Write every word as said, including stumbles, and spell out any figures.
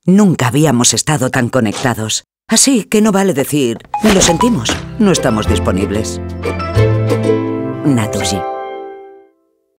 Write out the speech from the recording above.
Nunca habíamos estado tan conectados. Así que no vale decir, lo sentimos, no estamos disponibles. Naturgy.